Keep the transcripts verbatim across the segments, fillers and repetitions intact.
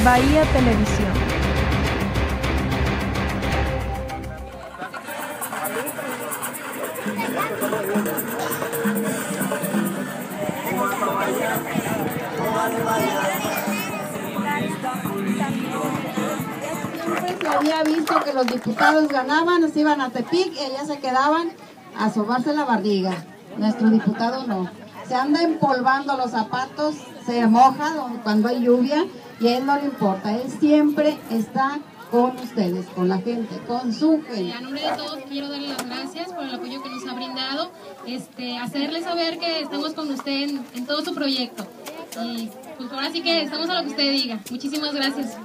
Bahía Televisión. Siempre se había visto que los diputados ganaban, se iban a Tepic y allá se quedaban a sobarse la barriga. Nuestro diputado no. Se anda empolvando los zapatos, se moja cuando hay lluvia y a él no le importa. Él siempre está con ustedes, con la gente, con su gente. A nombre de todos quiero darle las gracias por el apoyo que nos ha brindado, este, hacerle saber que estamos con usted en, en todo su proyecto. Y pues ahora sí que estamos a lo que usted diga. Muchísimas gracias.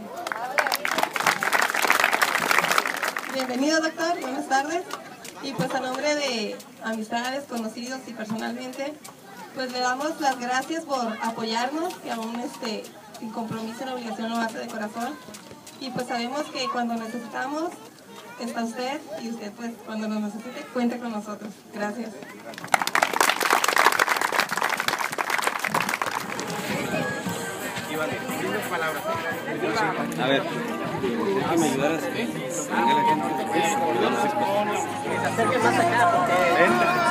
Bienvenido, doctor, buenas tardes. Y pues a nombre de amistades, conocidos y personalmente, pues le damos las gracias por apoyarnos, que aún este, sin compromiso en obligación lo hace de corazón. Y pues sabemos que cuando necesitamos está usted, y usted pues cuando nos necesite cuente con nosotros. Gracias. A ver, que me ayudaras a que la gente se acerque más acá porque...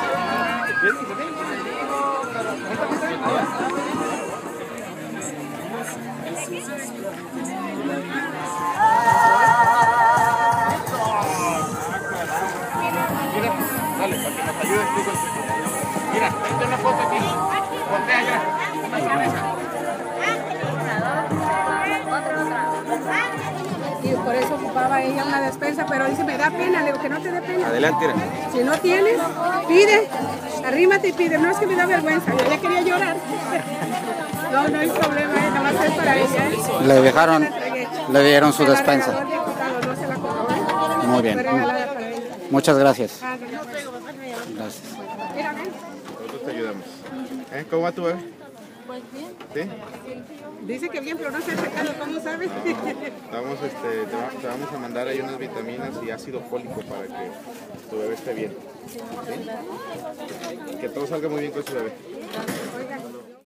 Mira, dale, para que nos ayudes tú. Mira, vente una foto aquí. Voltea allá. Una sonrisa. Y por eso ocupaba ella una despensa, pero dice, me da pena, le digo que no te dé pena. Adelante, mira. Si no tienes, pide, arrímate y pide. No es que me da vergüenza, yo ya quería llorar. No, no hay problema, eh, nada más es para ella. ¿Eh? Le dejaron, le dieron su Se la despensa. regaló el diputado, no se la cobró, ¿eh? Muy bien. Fue regalada para ella. Muchas gracias. Ah, no. Gracias. Mira, ven. Nosotros te ayudamos. ¿Eh? ¿Cómo va tu bebé? Pues bien. ¿Sí? Dice que bien, pero no se ha sacado, ¿cómo sabes? Vamos, este, te, va- te vamos a mandar ahí unas vitaminas y ácido fólico para que tu bebé esté bien. ¿Sí? Que todo salga muy bien con su bebé.